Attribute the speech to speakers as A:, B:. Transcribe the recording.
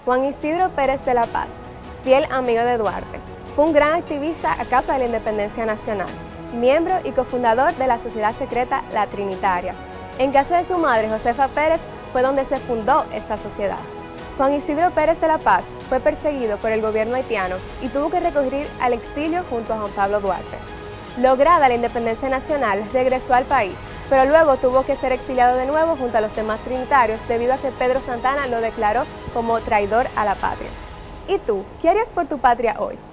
A: Juan Isidro Pérez de la Paz, fiel amigo de Duarte, fue un gran activista a causa de la independencia nacional, miembro y cofundador de la sociedad secreta La Trinitaria. En casa de su madre, Josefa Pérez, fue donde se fundó esta sociedad. Juan Isidro Pérez de la Paz fue perseguido por el gobierno haitiano y tuvo que recurrir al exilio junto a Juan Pablo Duarte. Lograda la independencia nacional, regresó al país, pero luego tuvo que ser exiliado de nuevo junto a los demás trinitarios debido a que Pedro Santana lo declaró como traidor a la patria. ¿Y tú, qué harías por tu patria hoy?